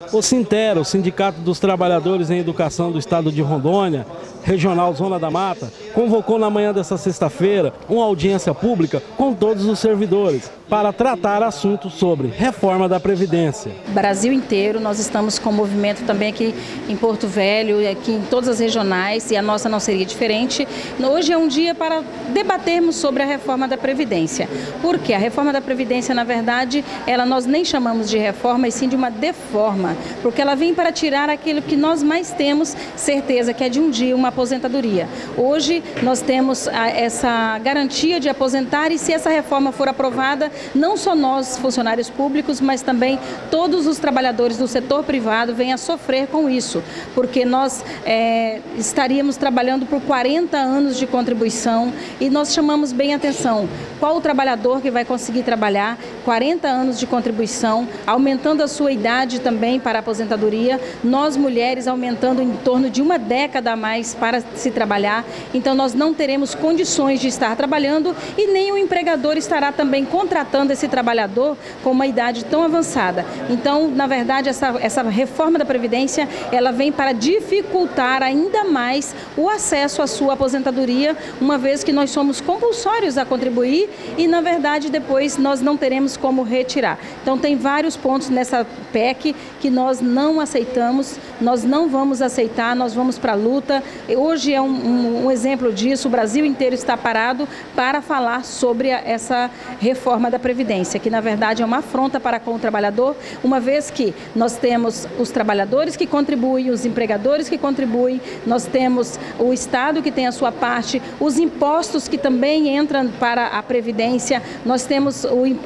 O Sintero, Sindicato dos Trabalhadores em Educação do Estado de Rondônia, Regional Zona da Mata, convocou na manhã desta sexta-feira uma audiência pública com todos os servidores para tratar assuntos sobre reforma da Previdência. Brasil inteiro, nós estamos com movimento também aqui em Porto Velho, aqui em todas as regionais, e a nossa não seria diferente. Hoje é um dia para debatermos sobre a reforma da Previdência. Porque a reforma da Previdência, na verdade, nós nem chamamos de reforma, e sim de uma deforma, porque ela vem para tirar aquilo que nós mais temos certeza, que é de um dia uma aposentadoria. Hoje nós temos essa garantia de aposentar, e se essa reforma for aprovada, não só nós, funcionários públicos, mas também todos os trabalhadores do setor privado vêm a sofrer com isso, porque nós estaríamos trabalhando por 40 anos de contribuição, e nós chamamos bem a atenção. Qual o trabalhador que vai conseguir trabalhar 40 anos de contribuição, aumentando a sua idade também para a aposentadoria, nós mulheres aumentando em torno de uma década a mais para se trabalhar, então nós não teremos condições de estar trabalhando, e nem o empregador estará também contratando esse trabalhador com uma idade tão avançada. Então, na verdade, essa reforma da Previdência, ela vem para dificultar ainda mais o acesso à sua aposentadoria, uma vez que nós somos compulsórios a contribuir e, na verdade, depois nós não teremos como retirar. Então, tem vários pontos nessa PEC que nós não aceitamos, nós não vamos aceitar, nós vamos para a luta. Hoje é um exemplo disso, o Brasil inteiro está parado para falar sobre essa reforma da Previdência, que na verdade é uma afronta para com o trabalhador, uma vez que nós temos os trabalhadores que contribuem, os empregadores que contribuem, nós temos o Estado que tem a sua parte, os impostos que também entram para a Previdência, nós temos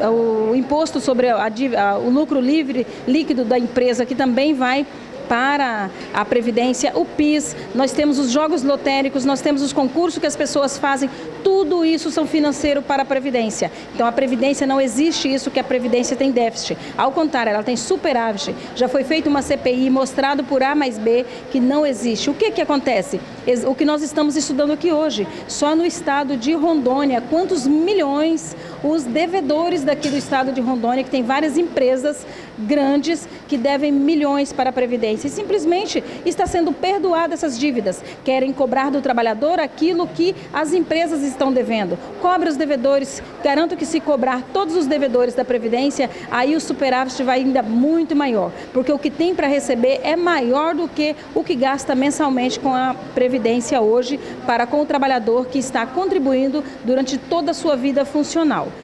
o imposto sobre o lucro livre líquido da empresa, que também vai para a Previdência, o PIS, nós temos os jogos lotéricos, nós temos os concursos que as pessoas fazem, tudo isso são financeiro para a Previdência. Então a Previdência não existe isso que a Previdência tem déficit, ao contrário, ela tem superávit. Já foi feita uma CPI mostrado por A mais B que não existe. O que acontece? O que nós estamos estudando aqui hoje, só no estado de Rondônia, quantos milhões os devedores daqui do estado de Rondônia, que tem várias empresas grandes que devem milhões para a Previdência, e simplesmente está sendo perdoada essas dívidas. Querem cobrar do trabalhador aquilo que as empresas estão devendo. Cobre os devedores, garanto que se cobrar todos os devedores da Previdência, aí o superávit vai ainda muito maior, porque o que tem para receber é maior do que o que gasta mensalmente com a Previdência hoje para com o trabalhador que está contribuindo durante toda a sua vida funcional.